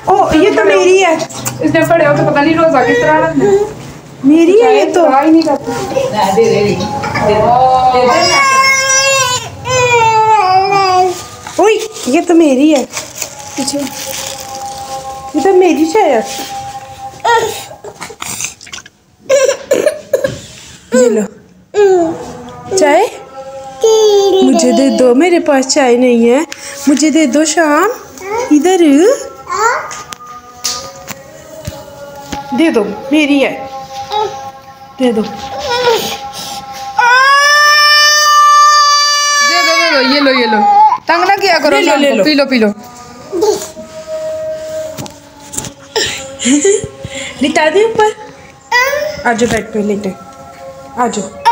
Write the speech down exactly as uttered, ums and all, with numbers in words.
ओ ये तो मेरी है। इसने पढ़े हो तो पता नहीं रोजा किस तरह रखना है। मेरी है ये तो। ही नहीं करता। दे दे दे ओए ये तो मेरी है। पीछे ये तो मेरी शायद। ये लो चाय, मुझे दे दो, मेरे पास चाय नहीं है, मुझे दे दो शाम। इधर दे दो, मेरी है, दे दो। दे दो दे दो, ये लो ये लो, तंग ना किया करो। ले लो, ले लो। P low P low. लिटा दे ऊपर। आजो बेड पे लेटे, आजो।